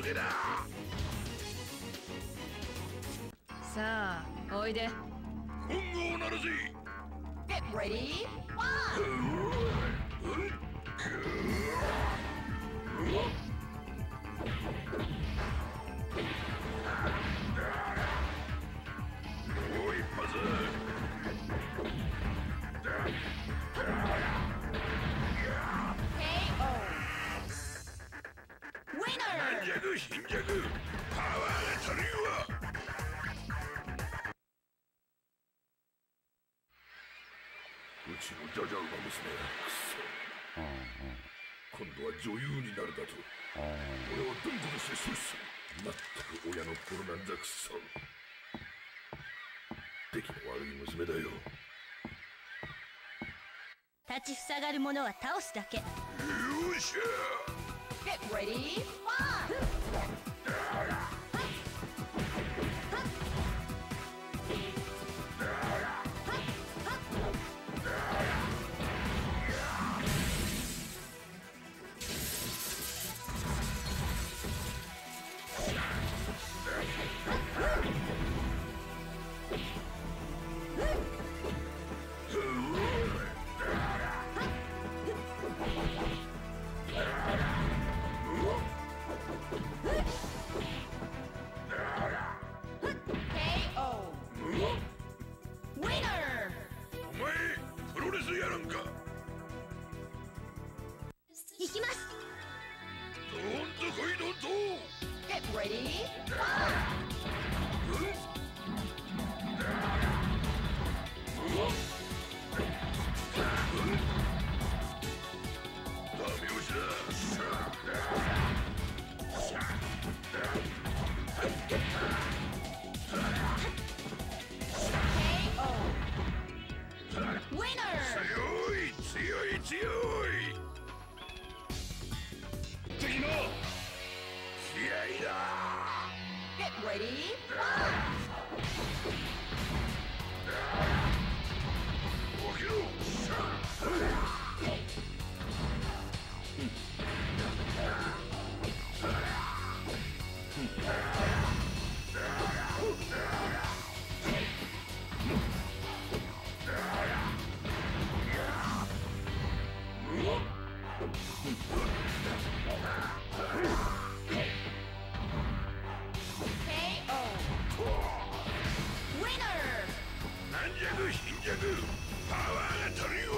けだ。 さあおいで。 本を鳴るぜ。 Get ready, one! もう一発。 軟弱貧弱パワーが足りんわ。うちのジャジャ馬娘くそ。今度は女優になるだと。俺をどんこにして阻止する。まったく親の頃なんだくそ。出来の悪い娘だよ。 立ちふさがる者は倒すだけ。 よっしゃ。 Get ready, one! Winner! お前プロレスやらんか。 行きます。 どんとこいどんと。 Get ready, one! ダメ押しだ。 Winner! 強い強い強い。敵の気合いだ。 Get ready, one! 起きろ。軟弱貧弱パワーが足りんわ。